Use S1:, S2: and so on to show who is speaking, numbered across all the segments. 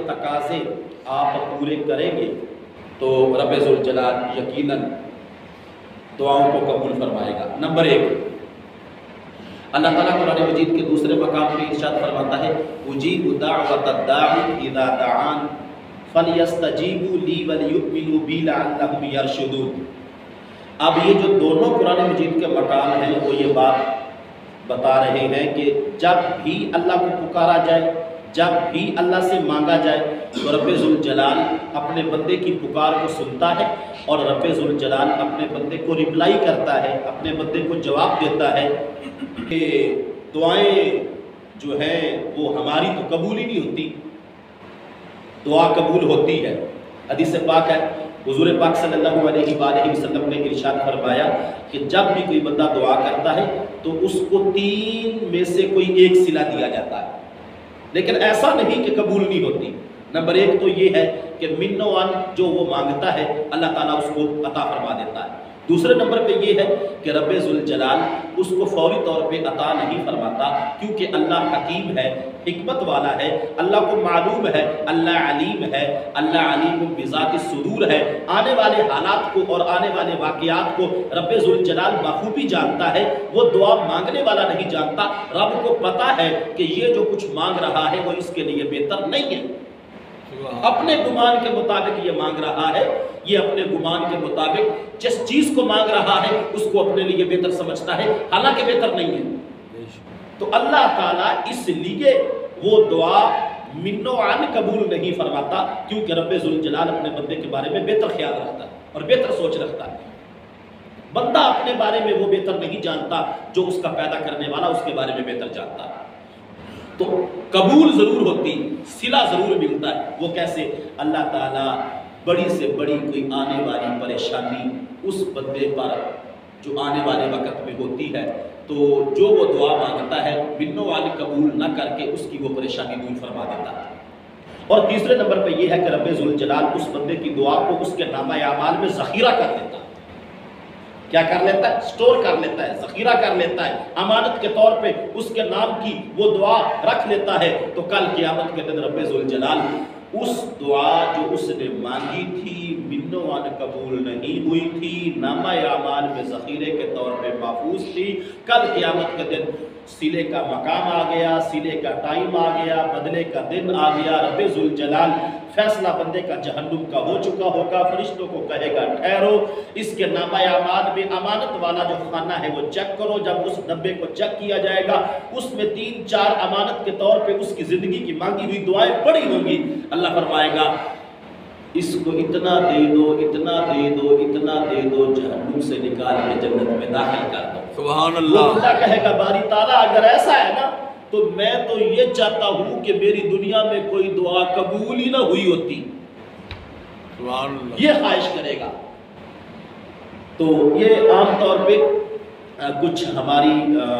S1: تقاضے آپ پورے کریں گے تو رب ذوالجلال یقیناً دعاؤں کو قبول فرمائے گا۔ نمبر 1، اللہ تعالیٰ قرآن مجید کے دوسرے مقام پہ ارشاد فرماتا ہے اجیب دعوت الداعی اذا دعان فلیستجیبوا لی ولیؤمنوا بی لعلہم یرشدون۔ اب یہ جو دونوں قرآن مجید کے مقام ہیں وہ یہ بات بتا رہے ہیں کہ جب بھی اللہ کو پکارا جائے، جب بھی اللہ سے مانگا جائے تو رب ذوالجلال اپنے بندے کی پکار کو سنتا ہے اور رب ذوالجلال اپنے بندے کو رپلائی کرتا ہے، اپنے بندے کو جواب دیتا ہے کہ دعائیں جو ہیں وہ ہماری تو قبول ہی نہیں ہوتی، دعا قبول ہوتی ہے۔ حدیث پاک ہے، حضور پاک صلی اللہ علیہ وآلہ وسلم نے ارشاد فرمایا کہ جب بھی کوئی بندہ دعا کرتا ہے تو اس کو 3 میں سے کوئی ایک صلہ دیا جاتا ہے، لیکن ایسا نہیں کہ قبول نہیں ہوتی۔ نمبر 1 تو یہ ہے کہ من و عن جو وہ مانگتا ہے اللہ تعالیٰ اس کو عطا فرما دیتا ہے۔ دوسرے نمبر پہ یہ ہے کہ رب ذوالجلال اس کو فوری طور پہ عطا نہیں فرماتا، کیونکہ اللہ حکیم ہے، حکمت والا ہے، اللہ کو معلوم ہے، اللہ علیم ہے، اللہ علیم بذات الصدور ہے، آنے والے حالات کو اور آنے والے واقعات کو رب ذوالجلال بخوبی جانتا ہے۔ وہ دعا مانگنے والا نہیں جانتا، رب کو پتا ہے کہ یہ جو کچھ مانگ رہا ہے وہ اس کے لیے بہتر نہیں ہے، اپنے گمان کے مطابق یہ مانگ رہا ہے، یہ اپنے گمان کے مطابق جس چیز کو مانگ رہا ہے اس کو اپنے لیے بہتر سمجھتا ہے، حالانکہ بہتر نہیں ہے۔ تو اللہ تعالیٰ اس لیے وہ دعا من و عن قبول نہیں فرماتا، کیونکہ رب ذوالجلال اپنے بندے کے بارے میں بہتر خیال رکھتا ہے اور بہتر سوچ رکھتا ہے۔ بندہ اپنے بارے میں وہ بہتر نہیں جانتا جو اس کا پیدا کرنے والا اس کے بارے میں بہتر جانتا ہے۔ تو قبول ضرور ہوتی، صلہ ضرور ملتا ہے۔ وہ کیسے؟ اللہ تعالیٰ بڑی سے بڑی کوئی آنے والی پریشانی اس بندے پر جو آنے والے وقت میں ہوتی ہے تو جو وہ دعا مانگتا ہے من و عن قبول نہ کر کے اس کی وہ پریشانی دور فرما دیتا ہے۔ اور تیسرے نمبر پہ یہ ہے کہ رب ذوالجلال اس بندے کی دعا کو اس کے نامہ اعمال میں ذخیرہ کر لیتا ہے۔ کیا کر لیتا ہے؟ سٹور کر لیتا ہے، ذخیرہ کر لیتا ہے، امانت کے طور پہ اس کے نام کی وہ دعا رکھ لیتا ہے۔ تو کل قیامت کے دن رب ذوالجلال اس دعا جو اس نے مانگی تھی من و عن قبول نہیں ہوئی تھی، نامہ اعمال میں ذخیرے کے طور پہ محفوظ تھی، کل قیامت کے دن صلے کا مقام آ گیا، صلے کا ٹائم آ گیا، بدلے کا دن آ گیا، رب ذوالجلال فیصلہ بندے کا جہنم کا ہو چکا ہوگا، فرشتوں کو کہے گا ٹھہرو، اس کے نامہ اعمال میں امانت والا جو خانہ ہے وہ چیک کرو۔ جب اس ڈبے کو چیک کیا جائے گا اس میں 3-4 امانت کے طور پہ اس کی زندگی کی مانگی ہوئی دعائیں پڑی ہوں گی۔ اللہ فرمائے گا اس کو اتنا دے دو، اتنا دے دو، اتنا دے دو، جہنم سے نکال کے جنت میں داخل کر دو۔ سبحان اللہ۔ اللہ کہے گا باری تعالیٰ اگر ایسا ہے نا تو میں تو یہ چاہتا ہوں کہ میری دنیا میں کوئی دعا قبول ہی نہ ہوئی ہوتی، سبحان اللہ، یہ خواہش کرے گا۔ تو یہ عام طور پہ کچھ ہماری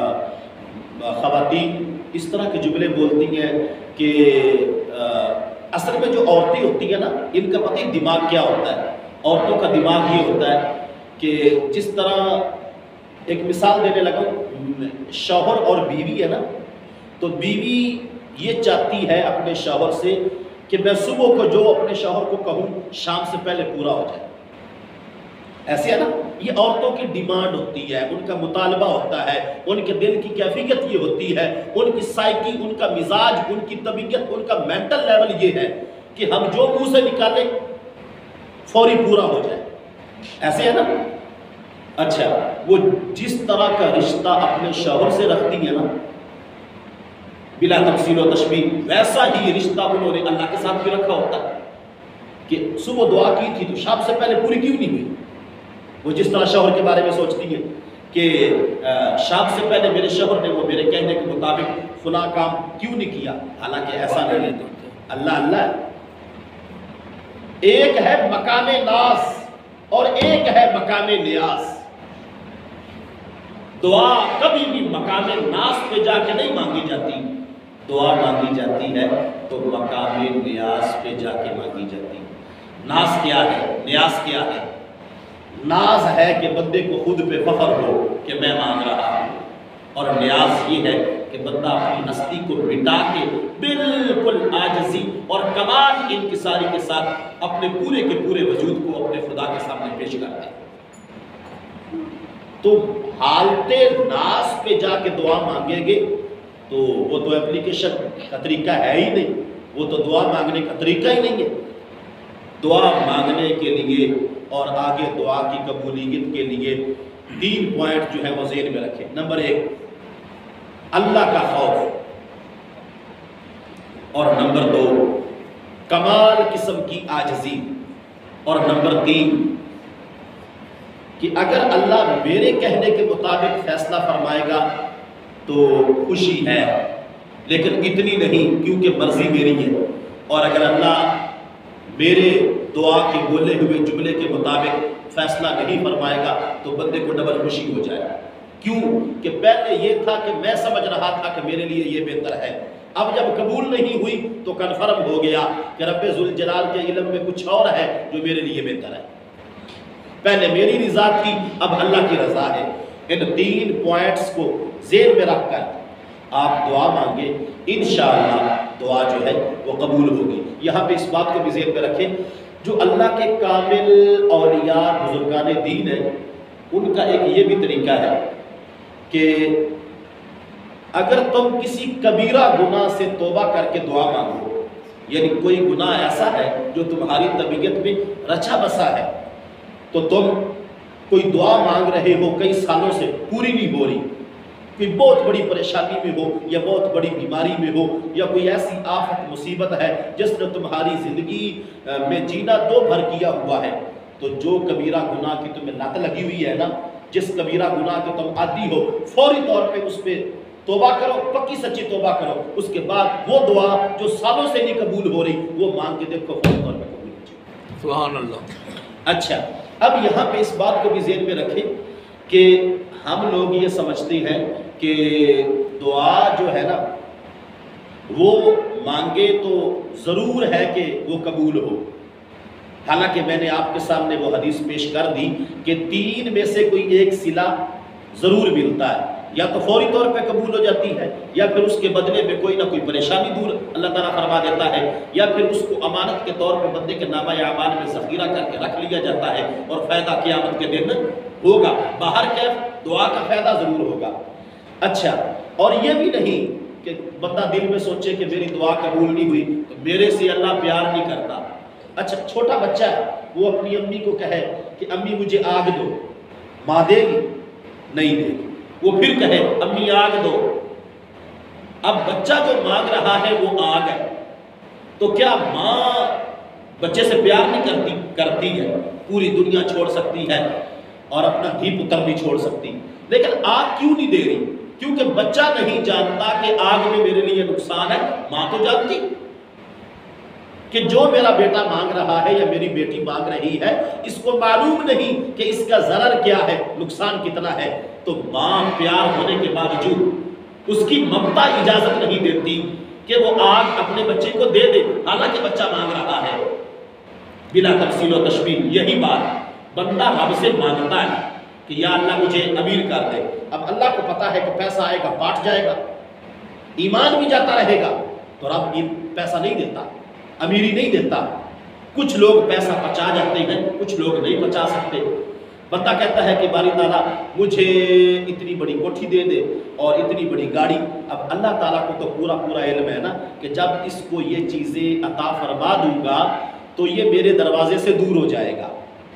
S1: خواتین اس طرح کے جملے بولتی ہیں کہ اصل میں جو عورتیں ہوتی ہیں نا ان کا پتہ ہی دماغ کیا ہوتا ہے۔ عورتوں کا دماغ یہ ہوتا ہے کہ جس طرح ایک مثال دینے لگا، شوہر اور بیوی ہے نا، تو بیوی یہ چاہتی ہے اپنے شوہر سے کہ میں صبح کو جو اپنے شوہر کو کہوں شام سے پہلے پورا ہو جائے۔ ایسے ہے نا، یہ عورتوں کی ڈیمانڈ ہوتی ہے، ان کا مطالبہ ہوتا ہے، ان کے دل کی کیفیت یہ ہوتی ہے، ان کی سائیکی، ان کا مزاج، ان کی طبیعت، ان کا مینٹل لیول یہ ہے کہ ہم جو منہ سے نکالیں فوری پورا ہو جائے۔ ایسے ہے نا؟ اچھا، وہ جس طرح کا رشتہ اپنے شوہر سے رکھتی ہے نا بلا تفصیل و تشبیہ، ویسا ہی رشتہ انہوں نے اللہ کے ساتھ بھی رکھا ہوتا ہے کہ صبح دعا کی تھی تو شام سے پہلے پوری کیوں نہیں ہوئی۔ وہ جس طرح شوہر کے بارے میں سوچتی ہے کہ شام سے پہلے میرے شوہر نے وہ میرے کہنے کے مطابق فلاں کام کیوں نہیں کیا، حالانکہ ایسا نہیں ہے۔ اللہ اللہ، ایک ہے مقام ناز اور ایک ہے مقام نیاز۔ دعا کبھی بھی مقام ناز پہ جا کے نہیں مانگی جاتی، دعا مانگی جاتی ہے تو مقام نیاز پہ جا کے مانگی جاتی ہے۔ ناز کیا ہے؟ نیاز کیا ہے؟ ناز ہے کہ بندے کو خود پہ فخر ہو کہ میں مانگ رہا ہوں، اور نیاز یہ ہے کہ بندہ اپنی ہستی کو مٹا کے بالکل عاجزی اور کمال کامل انکساری کے ساتھ اپنے پورے کے پورے وجود کو اپنے خدا کے سامنے پیش کرتے ہیں۔ تو حالت ناس پہ جا کے دعا مانگیں گے تو وہ تو اپلیکیشن کا طریقہ ہے ہی نہیں، وہ تو دعا مانگنے کا طریقہ ہی نہیں ہے۔ دعا مانگنے کے لیے اور آگے دعا کی قبولیت کے لیے 3 پوائنٹ جو ہے وہ ذہن میں رکھیں۔ نمبر 1 اللہ کا خوف، اور نمبر 2 کمال قسم کی عاجزی، اور نمبر 3 کہ اگر اللہ میرے کہنے کے مطابق فیصلہ فرمائے گا تو خوشی ہے، لیکن اتنی نہیں کیونکہ مرضی میری ہے، اور اگر اللہ میرے دعا کے بولے ہوئے جملے کے مطابق فیصلہ نہیں فرمائے گا تو بندے کو ڈبل خوشی ہو جائے۔ کیوں کہ پہلے یہ تھا کہ میں سمجھ رہا تھا کہ میرے لیے یہ بہتر ہے، اب جب قبول نہیں ہوئی تو کنفرم ہو گیا کہ رب ذوالجلال کے علم میں کچھ اور ہے جو میرے لیے بہتر ہے۔ پہلے میری رضا تھی، اب اللہ کی رضا ہے۔ ان 3 پوائنٹس کو ذہن میں رکھ کر آپ دعا مانگیں، انشاءاللہ دعا جو ہے وہ قبول ہوگی۔ یہاں پہ اس بات کو بھی ذہن میں رکھیں، جو اللہ کے کامل اولیاء بزرگان دین ہیں ان کا ایک یہ بھی طریقہ ہے کہ اگر تم کسی کبیرہ گناہ سے توبہ کر کے دعا مانگو، یعنی کوئی گناہ ایسا ہے جو تمہاری طبیعت میں رچا بسا ہے، تو تم کوئی دعا مانگ رہے ہو کئی سالوں سے پوری نہیں ہو رہی، کوئی بہت بڑی پریشانی میں ہو یا بہت بڑی بیماری میں ہو یا کوئی ایسی آفت مصیبت ہے جس نے تمہاری زندگی میں جینا دو بھر کیا ہوا ہے، تو جو کبیرہ گناہ کی تمہیں لت لگی ہوئی ہے نا، جس کبیرہ گناہ کے تم عادی ہو، فوری طور پہ اس پہ توبہ کرو، پکی سچی توبہ کرو، اس کے بعد وہ دعا جو سالوں سے نہیں قبول ہو رہی وہ مانگ کے دیکھو فوری طور پہ قبول ہو جائے۔
S2: سبحان اللہ۔
S1: اچھا، اب یہاں پہ اس بات کو بھی ذہن میں رکھیں کہ ہم لوگ یہ سمجھتے ہیں کہ دعا جو ہے نا وہ مانگے تو ضرور ہے کہ وہ قبول ہو، حالانکہ میں نے آپ کے سامنے وہ حدیث پیش کر دی کہ 3 میں سے کوئی ایک صلہ ضرور ملتا ہے، یا تو فوری طور پہ قبول ہو جاتی ہے، یا پھر اس کے بدلے میں کوئی نہ کوئی پریشانی دور اللہ تعالیٰ فرما دیتا ہے، یا پھر اس کو امانت کے طور پہ بندے کے نامہ اعمال میں ذخیرہ کر کے رکھ لیا جاتا ہے اور فائدہ قیامت کے دن ہوگا۔ باہر کیف دعا کا فائدہ ضرور ہوگا۔ اچھا، اور یہ بھی نہیں کہ بندہ دل میں سوچے کہ میری دعا قبول نہیں ہوئی تو میرے سے اللہ پیار نہیں کرتا۔ اچھا، چھوٹا بچہ ہے وہ اپنی امی کو کہے کہ امی مجھے آگ دو، ماں دے گی؟ نہیں دے گی۔ وہ پھر کہے امی آگ دو، اب بچہ جو مانگ رہا ہے وہ آگ ہے، تو کیا ماں بچے سے پیار نہیں کرتی ہے؟ پوری دنیا چھوڑ سکتی ہے اور اپنا دھی پتر بھی چھوڑ سکتی، لیکن آگ کیوں نہیں دے رہی؟ کیونکہ بچہ نہیں جانتا کہ آگ میں میرے لیے نقصان ہے، ماں تو جانتی کہ جو میرا بیٹا مانگ رہا ہے یا میری بیٹی مانگ رہی ہے اس کو معلوم نہیں کہ اس کا ضرر کیا ہے، نقصان کتنا ہے، تو ماں پیار ہونے کے باوجود اس کی ممتا اجازت نہیں دیتی کہ وہ آگ اپنے بچے کو دے دے، حالانکہ بچہ مانگ رہا ہے۔ بلا تفصیل و تشبیہ یہی بات بندہ رب سے مانگتا ہے کہ یا اللہ مجھے امیر کر دے، اب اللہ کو پتا ہے کہ پیسہ آئے گا پاٹ جائے گا، ایمان بھی جاتا رہے گا، تو رب پیسہ نہیں دیتا، امیری نہیں دیتا۔ کچھ لوگ پیسہ پچا جاتے ہیں، کچھ لوگ نہیں پچا سکتے۔ بندہ کہتا ہے کہ باری تعالیٰ مجھے اتنی بڑی کوٹھی دے دے اور اتنی بڑی گاڑی، اب اللہ تعالیٰ کو تو پورا علم ہے نا کہ جب اس کو یہ چیزیں عطا فرما دوں گا تو یہ میرے دروازے سے دور ہو جائے گا،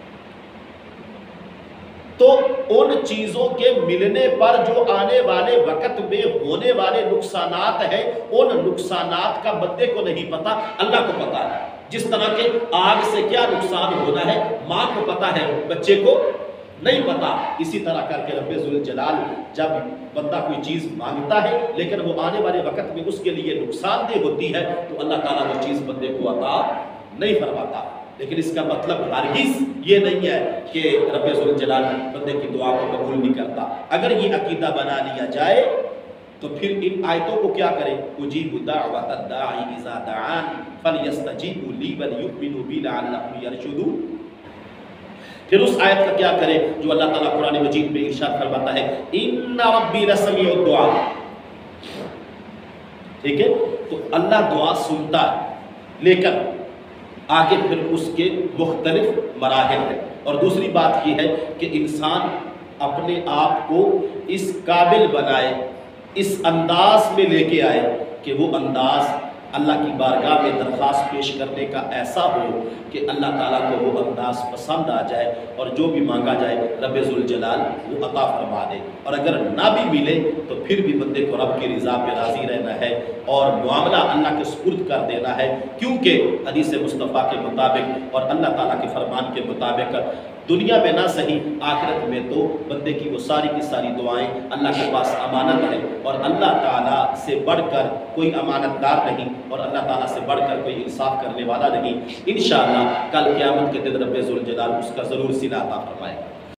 S1: تو ان چیزوں کے ملنے پر جو آنے والے وقت میں ہونے والے نقصانات ہیں ان نقصانات کا بندے کو نہیں پتا، اللہ کو پتا ہے۔ جس طرح کے آگ سے کیا نقصان ہونا ہے ماں کو پتا ہے، بچے کو نہیں پتا۔ اسی طرح کر کے رب ذوالجلال جب بندہ کوئی چیز مانگتا ہے لیکن وہ آنے والے وقت میں اس کے لیے نقصان دہ ہوتی ہے تو اللہ تعالیٰ وہ چیز بندے کو عطا نہیں فرماتا۔ لیکن اس کا مطلب ہرگز یہ نہیں ہے کہ رب ذوالجلال بندے کی دعا کو قبول نہیں کرتا۔ اگر یہ عقیدہ بنا لیا جائے تو پھر ان آیتوں کو کیا کریں؟ اجیب دعوت الداعی اذا دعان فلیستجیبوا لی ولیؤمنوا بی لعلہم یرشدون۔ پھر اس آیت کا کیا کریں جو اللہ تعالیٰ قرآن مجید میں ارشاد فرماتا ہے ان ربی لسمیع الدعاء، ٹھیک ہے؟ تو اللہ دعا سنتا ہے، لیکن آگے پھر اس کے مختلف مراحل ہیں۔ اور دوسری بات یہ ہے کہ انسان اپنے آپ کو اس قابل بنائے، اس انداز میں لے کے آئے کہ وہ انداز اللہ کی بارگاہ میں درخواست پیش کرنے کا ایسا ہو کہ اللہ تعالیٰ کو وہ انداز پسند آ جائے اور جو بھی مانگا جائے رب ذوالجلال وہ عطا فرما دے۔ اور اگر نہ بھی ملے تو پھر بھی بندے کو رب کی رضا پہ راضی رہنا ہے اور معاملہ اللہ کے سپرد کر دینا ہے، کیونکہ حدیث مصطفیٰ کے مطابق اور اللہ تعالیٰ کے فرمان کے مطابق دنیا میں نہ صحیح آخرت میں تو بندے کی وہ ساری کی ساری دعائیں اللہ کے پاس امانت ہے، اور اللہ تعالیٰ سے بڑھ کر کوئی امانت دار نہیں اور اللہ تعالیٰ سے بڑھ کر کوئی انصاف کرنے والا نہیں۔ انشاءاللہ کل قیامت کے دن رب ذوالجلال اس کا ضرور صلہ عطا فرمائے گا۔